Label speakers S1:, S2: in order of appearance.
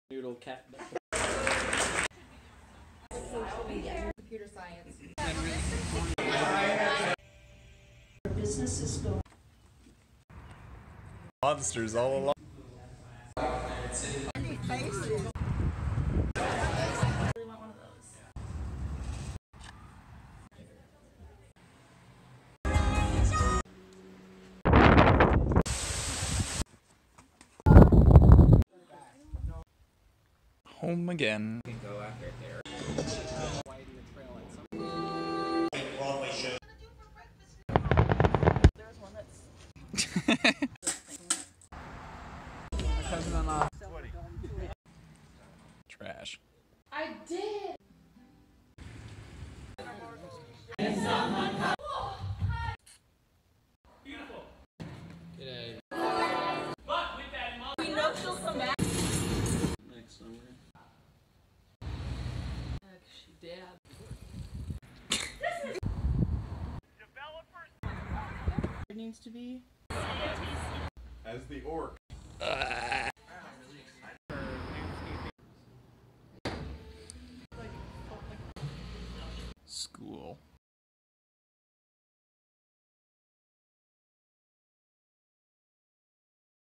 S1: Noodle cat.
S2: Social media. Computer science.
S3: Business is going.
S4: Monsters all along. Home again.
S1: Go after it there.
S4: Trash.
S2: I did. We know she'll come back.
S1: Next summer.
S2: She did.
S5: It needs to be.
S4: As the orc.